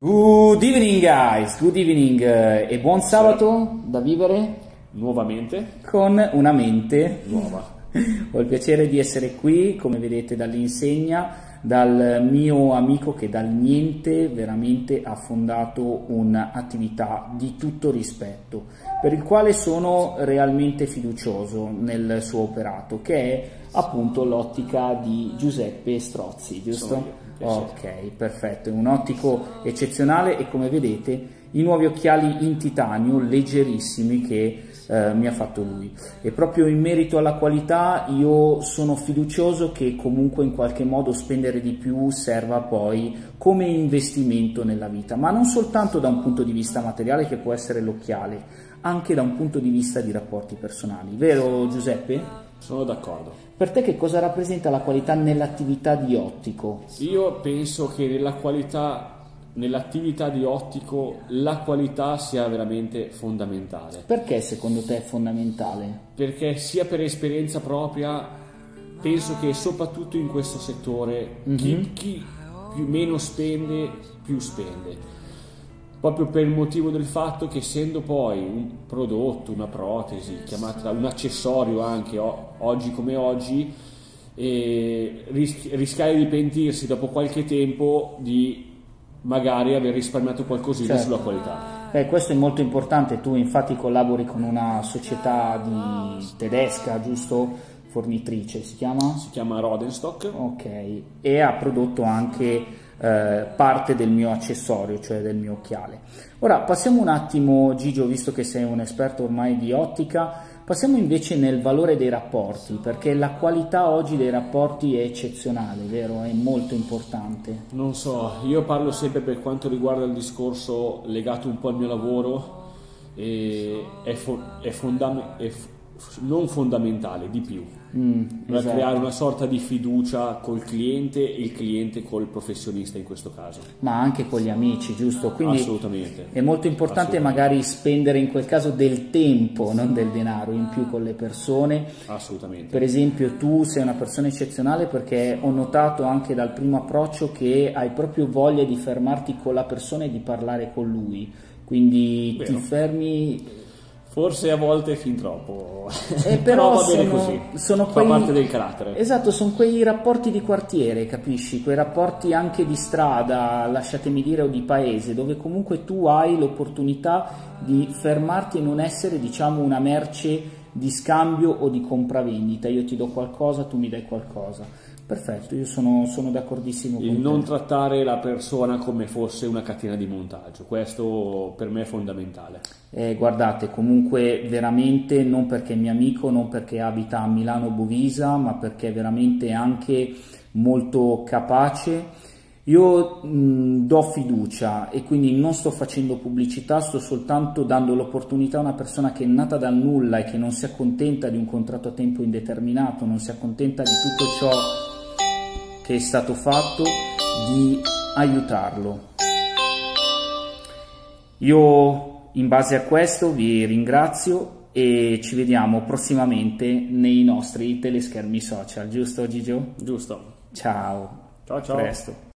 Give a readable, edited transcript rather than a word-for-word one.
Good evening guys, good evening e buon sabato da vivere Nuovamente con una mente nuova. Ho il piacere di essere qui, come vedete dall'insegna, dal mio amico che dal niente veramente ha fondato un'attività di tutto rispetto, per il quale sono realmente fiducioso nel suo operato, che è appunto l'ottica di Giuseppe Strozzi, giusto? Ok, perfetto, è un ottico eccezionale e come vedete i nuovi occhiali in titanio leggerissimi che mi ha fatto lui, e proprio in merito alla qualità io sono fiducioso che comunque in qualche modo spendere di più serva poi come investimento nella vita, ma non soltanto da un punto di vista materiale che può essere l'occhiale, anche da un punto di vista di rapporti personali, vero Giuseppe? Sono d'accordo. Per te che cosa rappresenta la qualità nell'attività di ottico? Io penso che nell'attività di ottico la qualità sia veramente fondamentale. Perché secondo te è fondamentale? Perché sia per esperienza propria penso che soprattutto in questo settore chi più meno spende più spende. Proprio per il motivo del fatto che essendo poi un prodotto, una protesi, chiamata un accessorio anche oggi come oggi, rischiare di pentirsi dopo qualche tempo di magari aver risparmiato qualcosina sulla qualità. Questo è molto importante, tu infatti collabori con una società tedesca, giusto? Fornitrice, si chiama? Si chiama Rodenstock. Ok, e ha prodotto anche parte del mio accessorio, cioè del mio occhiale. Ora passiamo un attimo, Gigio, visto che sei un esperto ormai di ottica, passiamo invece nel valore dei rapporti, perché la qualità oggi dei rapporti è eccezionale, vero? È molto importante. Non so, io parlo sempre per quanto riguarda il discorso legato un po' al mio lavoro, non fondamentale, di più. Esatto. Creare una sorta di fiducia col cliente e il cliente col professionista in questo caso. Ma anche con gli amici, giusto? Quindi assolutamente. È molto importante magari spendere in quel caso del tempo, non del denaro, in più con le persone. Assolutamente. Per esempio tu sei una persona eccezionale perché ho notato anche dal primo approccio che hai proprio voglia di fermarti con la persona e di parlare con lui. Quindi Vero. ti fermi... Forse a volte è fin troppo, però va bene così, fa parte del carattere. Esatto, sono quei rapporti di quartiere, capisci? Quei rapporti anche di strada, lasciatemi dire, o di paese, dove comunque tu hai l'opportunità di fermarti e non essere, diciamo, una merce di scambio o di compravendita. Io ti do qualcosa, tu mi dai qualcosa. Perfetto, io sono d'accordissimo con te. Non trattare la persona come fosse una catena di montaggio, questo per me è fondamentale. Guardate, comunque veramente non perché è mio amico, non perché abita a Milano Bovisa, ma perché è veramente anche molto capace. Io do fiducia e quindi non sto facendo pubblicità, sto soltanto dando l'opportunità a una persona che è nata dal nulla e che non si accontenta di un contratto a tempo indeterminato, non si accontenta di tutto ciò che è stato fatto, di aiutarlo. Io in base a questo vi ringrazio e ci vediamo prossimamente nei nostri teleschermi social, giusto Gigio? Giusto. Ciao, Ciao ciao. a presto.